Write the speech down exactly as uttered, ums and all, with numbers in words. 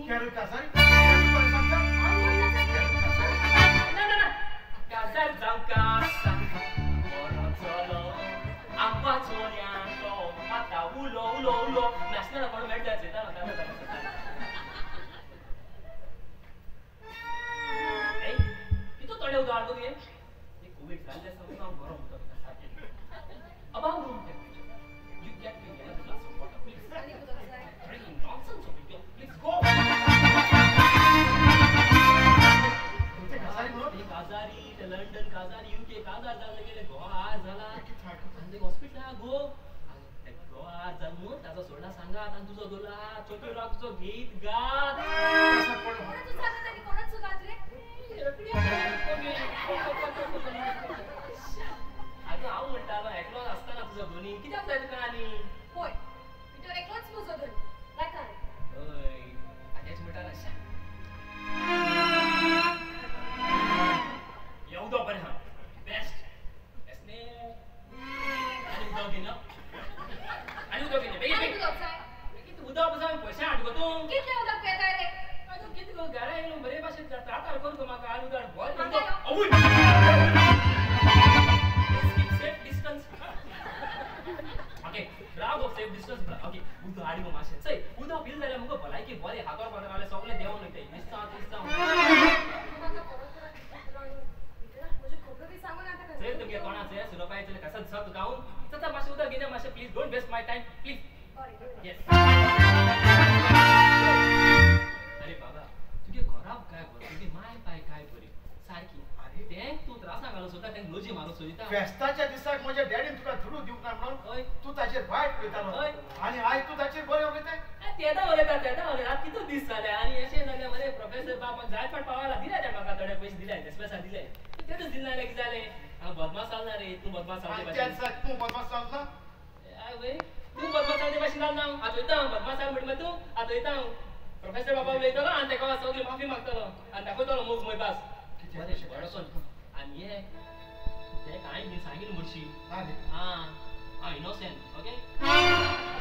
Quero casar? Quero casar? Não, não, não. Casar não casa. Orang solo. Apa colianto. Mata ulo ulo ulo. National kalau merda cerita nak kata kata. Eh, itu tolong udah aku dia. Ini COVID kan, saya sama orang baru buka buka sakit. Abang room temperature. You get me a glass of water, please. Drinking nonsense of it. Please go. Kazari, the London Kazari, U K Kazar जाने के लिए गोवा झाला. आणि hospital गो. गोवा जाऊन त्याचा soda सांगा आणि तुझं दोला छोटे रॉकचं गीत गात. कोणाचं सांगत आणि कोणाचं गात रे? अगं आऊ म्हणताला एकलो असताना तुझं दोन्ही कित्याक जायचं कहाणी? होय. पिटर एकलोच मुजो धन. काय काय? ओय. आजच मिटाला शा. येऊदो बरे हा. बेस्ट. एसने आणि उदो घेना. आणि उदो घेना. बेगी बेगी. किती उदो बसावून पैसे आडगो तू. किती उदो पेताय रे? अगं किती गो गाड्या येऊन बरे भाषेत त्रातार करू का माका आणि उदो बॉल माका यो. अवुय. Safe distance. Okay, bravo safe distance. Okay, उदो आडगो माशे. सई, उदो बिल जाल्या मग भलाई की बरे हातावर पडराले सगळे देव नते. निस्ता निस्ता. Saya tu kira kau nak saya sudah pakai jadi kasar satu kaum. Tetap masih udah gini masih please don't waste my time please. Yes. अरे बाबा, तुझे घरात काय बोल? तुझी माय पाय काय बोली? सारखी. अरे देख तू त्रास घालू सुद्धा त्यांनी लोजी मारू सोदिता. फेस्ताच्या दिसाक माझ्या डॅडीन तुका धुरू दिवक ना म्हणून ओय तू ताचेर वायट उलयतालो आणि आज तू ताचेर बरें उलयताय. तेदा उलयता तेदा उलयता कितू दीस जाले आणि अशें जालें मरे प्रोफेसर बाबा जायफळ पावाला दिले त्या म्हाका थोडे पयशे दिले दसपेसा दिले. तेदूच दिले ना की जाले. हांव बदमाश जालना रे तू बदमाश जाले आणि त्याच साक तू बदमाश जालना. आय वय तू बदमाश जाले भाशेन जालना हांव आतयता बदमाश जाल म्हणटा तू आतयता हांव. प्रोफेसर बाबा उलयतालो आनी तेका सगळी माफी मागतालो आनी दाखयतालो मूग मय पास. बरें बरोसोन आनी हे ते कांय बी सांगिल्लें म्हणशी. हां हां हांव इनोसेंट ओके.